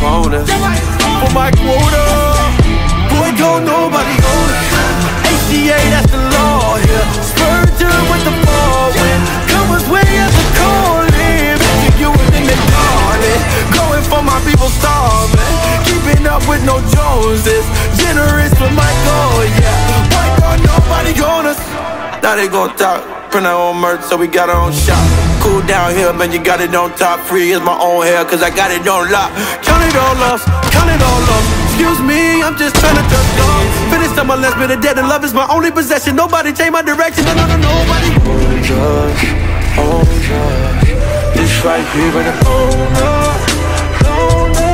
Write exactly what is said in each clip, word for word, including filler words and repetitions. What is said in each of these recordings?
on us. For my quota, boy, don't nobody own us. A C A, that's the law here. Spurgeon with the ball win. Comers way at the calling. Making you within the darling. Going for my people starving. Keeping up with no Joneses. Generous with my goal, yeah. Boy, don't nobody own us. Now they gon' talk. Print our own merch, so we got our own shop. Cool down here, man, you got it on top. Free is my own hair, cause I got it on lock. Count it all lost, count it all lost. Excuse me, I'm just trying to touch off. Finish on my last bit of dead, and love is my only possession. Nobody change my direction, no, no, no, nobody. Only us, only us. This right here, and it's owner, owner.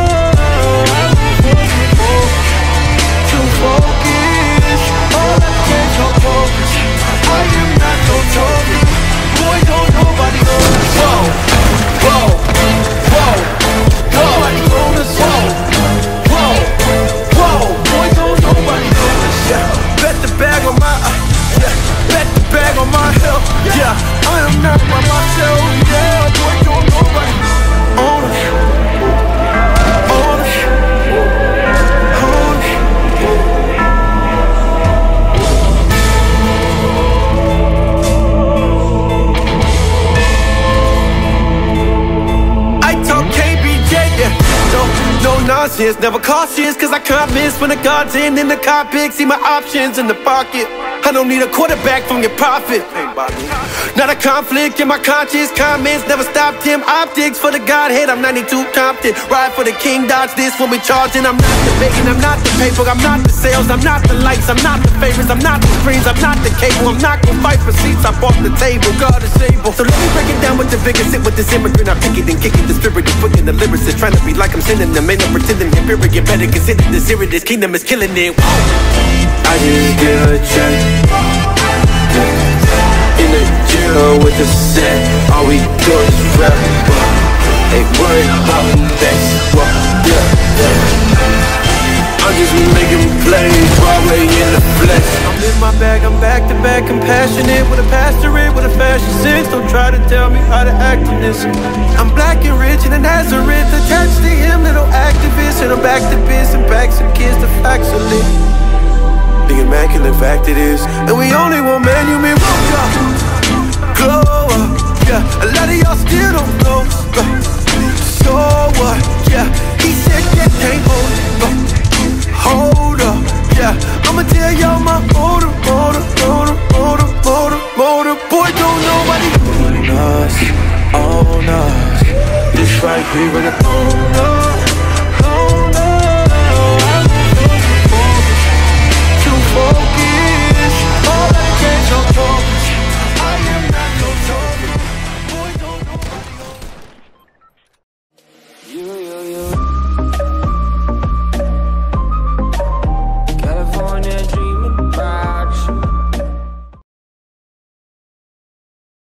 Too focused, all I can't talk focus. I am not no token. Boy, don't nobody know us. Whoa, whoa, whoa, nobody know us. Whoa, whoa, whoa, boy, don't nobody know us. Yeah, bet the bag on my, uh, yeah, bet the bag on my health. Yeah, I am not by myself. Yeah, boy, don't nobody own us, own us, own us. No nonsense, never cautious, cause I can't miss when the God's in in the cockpit. See my options in the pocket. I don't need a quarterback from your profit. Not a conflict in my conscience. Comments never stopped him. Optics for the Godhead, I'm ninety-two Compton. Ride for the king, dodge this when we charging. I'm not the bacon, I'm not the paper, I'm not the sales, I'm not the lights, I'm not the favorites, I'm not the screens, I'm not the cable. I'm not gonna fight for seats, I bought the table. God is able. So let me break it down with the vigor. Sit with this immigrant, I pick it and kick it. Distribute it, putting the lyrics. Trying to be like I'm sending them. Ain't no pretending, here, period. You better consider this serious. This kingdom is killing it. Whoa. I just get a check. In the jail with the set, all we do is rap. Ain't worried about that. Yeah, yeah. I'm just making plays, Broadway in the flesh. I'm in my bag, I'm back to back, compassionate with a pastorate, with a fashion sense. Don't try to tell me how to act in this. I'm black and rich in a Nazareth, attached to him, little activist. And I'm back to biz and back some kids, the facts are lit. The immaculate fact it is. And we only want man, you mean woke up, glow up, yeah. A lot of y'all still don't know, uh, so what, yeah. He said that can't hold it, uh, hold up, yeah. I'ma tell y'all my motor, motor, motor, motor, motor, motor. Boy, don't nobody own us, own us. This right here in the own us.